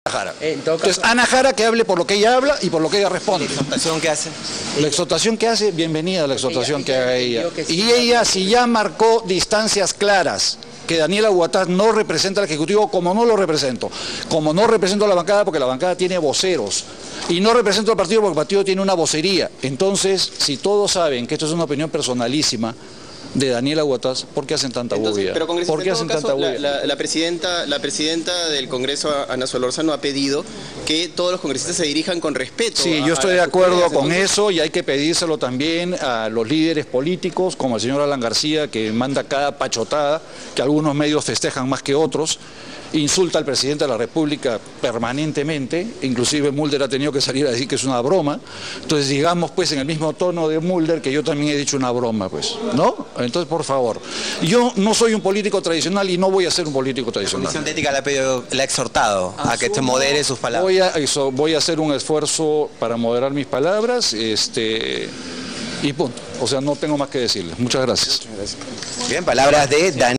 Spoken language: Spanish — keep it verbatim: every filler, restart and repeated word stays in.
Jara. En todo caso, Entonces, Ana Jara que hable por lo que ella habla y por lo que ella responde. ¿La exhortación que hace? La exhortación que hace, bienvenida la exhortación Ella- que ella haga ella. entendió que sí. Y ella, si ya marcó distancias claras, que Daniela Huataz no representa al Ejecutivo, como no lo represento, como no represento a la bancada, porque la bancada tiene voceros, y no represento al partido porque el partido tiene una vocería. Entonces, si todos saben que esto es una opinión personalísima de Daniela Huataz, ¿por qué hacen tanta Entonces, bulla? pero congresista, ¿Por qué en hacen todo tanta caso, la, bulla? la, la presidenta, la presidenta del Congreso, Ana Solórzano, ha pedido que todos los congresistas se dirijan con respeto. Sí, a, yo estoy a de sus acuerdo colegas. con Entonces, eso y hay que pedírselo también a los líderes políticos, como el señor Alan García, que manda cada pachotada, que algunos medios festejan más que otros, insulta al presidente de la República permanentemente, inclusive Mulder ha tenido que salir a decir que es una broma. Entonces digamos pues en el mismo tono de Mulder que yo también he dicho una broma, pues, ¿no? Entonces, por favor, yo no soy un político tradicional y no voy a ser un político La tradicional. Comisión de Ética le ha, pedido, le ha exhortado a que te Asumo, modere sus palabras. Voy a, eso, voy a hacer un esfuerzo para moderar mis palabras, este, y punto. O sea, no tengo más que decirles. Muchas gracias. Bien, palabras de Daniela.